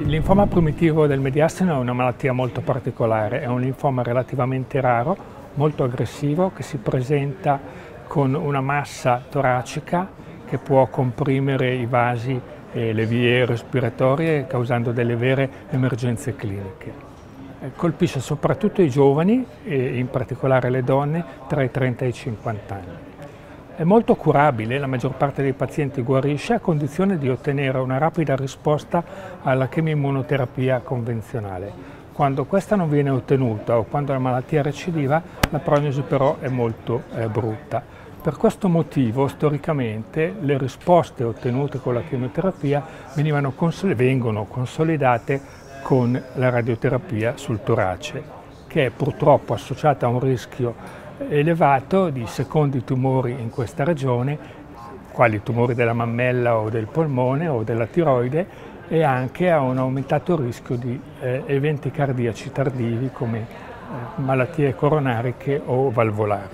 Il linfoma primitivo del mediastino è una malattia molto particolare, è un linfoma relativamente raro, molto aggressivo, che si presenta con una massa toracica che può comprimere i vasi e le vie respiratorie causando delle vere emergenze cliniche. Colpisce soprattutto i giovani e in particolare le donne tra i 30 e i 50 anni. È molto curabile, la maggior parte dei pazienti guarisce a condizione di ottenere una rapida risposta alla chemioimmunoterapia convenzionale. Quando questa non viene ottenuta o quando la malattia recidiva, la prognosi però è molto brutta. Per questo motivo, storicamente, le risposte ottenute con la chemioterapia vengono consolidate con la radioterapia sul torace, che è purtroppo associata a un rischio elevato di secondi tumori in questa regione, quali tumori della mammella o del polmone o della tiroide, e anche a un aumentato rischio di eventi cardiaci tardivi come malattie coronariche o valvolari.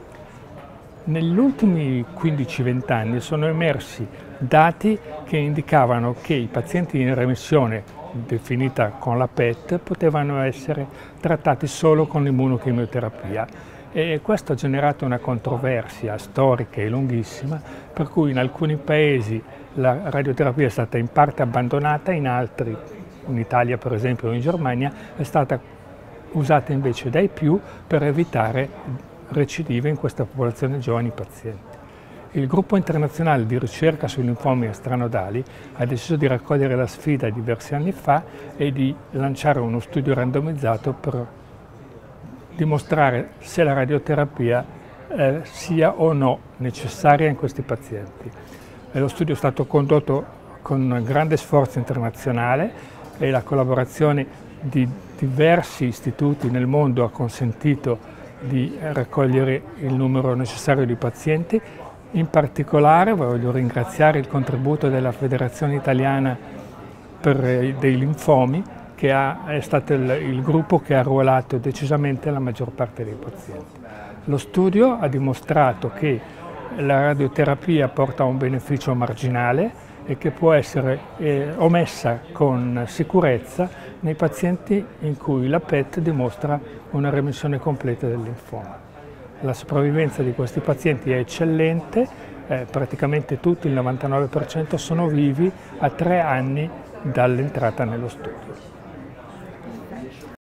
Negli ultimi 15-20 anni sono emersi dati che indicavano che i pazienti in remissione definita con la PET potevano essere trattati solo con l'immunochemioterapia. E questo ha generato una controversia storica e lunghissima, per cui in alcuni paesi la radioterapia è stata in parte abbandonata, in altri, in Italia per esempio o in Germania, è stata usata invece dai più per evitare recidive in questa popolazione di giovani pazienti. Il gruppo internazionale di ricerca sui linfomi extranodali ha deciso di raccogliere la sfida diversi anni fa e di lanciare uno studio randomizzato per dimostrare se la radioterapia sia o no necessaria in questi pazienti. Lo studio è stato condotto con un grande sforzo internazionale e la collaborazione di diversi istituti nel mondo ha consentito di raccogliere il numero necessario di pazienti. In particolare voglio ringraziare il contributo della Federazione Italiana dei Linfomi, che è stato il gruppo che ha arruolato decisamente la maggior parte dei pazienti. Lo studio ha dimostrato che la radioterapia porta a un beneficio marginale e che può essere omessa con sicurezza nei pazienti in cui la PET dimostra una remissione completa del linfoma. La sopravvivenza di questi pazienti è eccellente, praticamente tutti, il 99%, sono vivi a 3 anni dall'entrata nello studio.